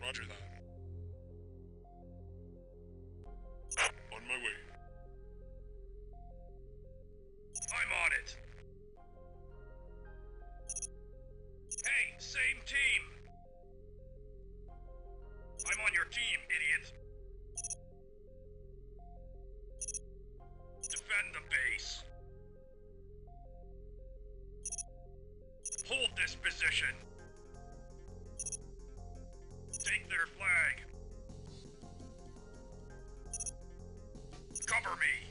Roger that. On my way. I'm on it. Hey, same team. I'm on your team, idiot. Defend the base. Hold this position. Take their flag. Cover me.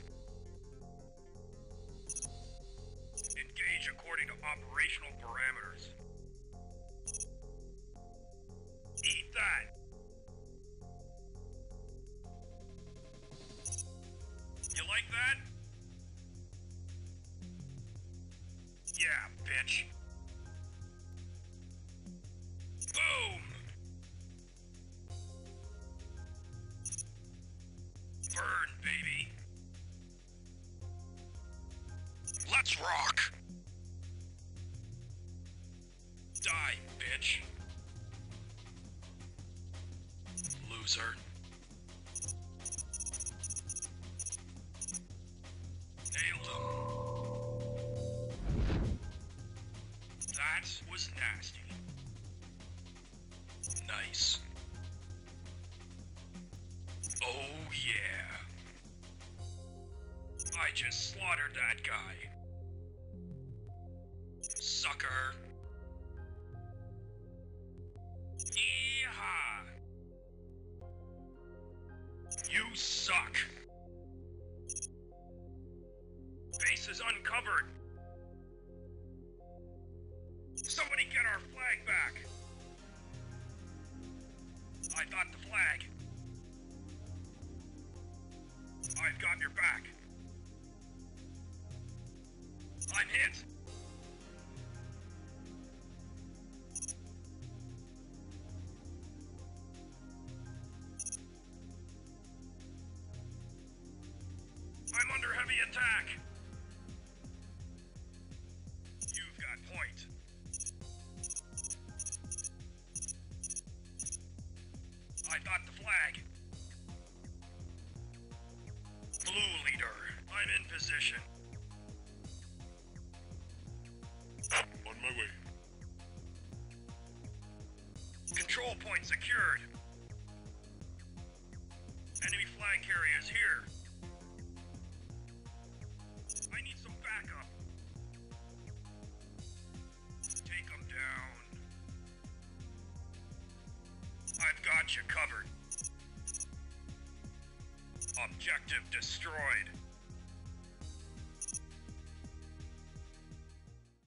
Engage according to operational parameters. Eat that. You like that? Yeah, bitch. Boom! Burn, baby. Let's rock! Die, bitch. Loser. Nailed him. That was nasty. Nice. Oh yeah. I just slaughtered that guy. Sucker. Yeehaw. You suck. Base is uncovered. Somebody get our flag back. I got the flag. I've got your back. I'm hit. I'm under heavy attack. You've got point. I got the flag. Blue leader, I'm in position. On my way. Control point secured. Enemy flag carriers here. I need some backup. Take them down. I've got you covered. Objective destroyed.